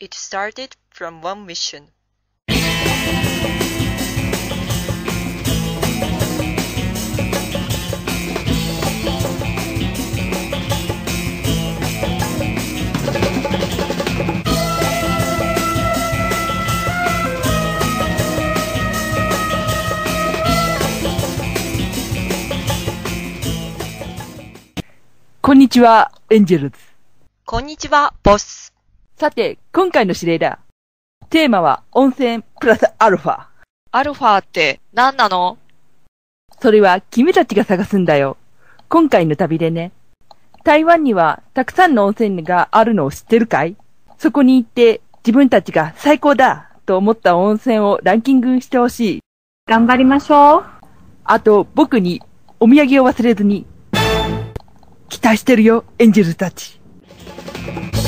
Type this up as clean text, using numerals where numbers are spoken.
It started from one mission. こんにちは、エンジェルズ。 こんにちは、ボス。 さて、今回の指令だ。テーマは温泉プラスアルファ。 アルファって何なの？ それは君たちが探すんだよ。今回の旅でね。台湾にはたくさんの温泉があるのを知ってるかい？そこに行って自分たちが最高だと思った温泉をランキングしてほしい。 頑張りましょう。 あと、僕にお土産を忘れずに。期待してるよ、エンジェルたち。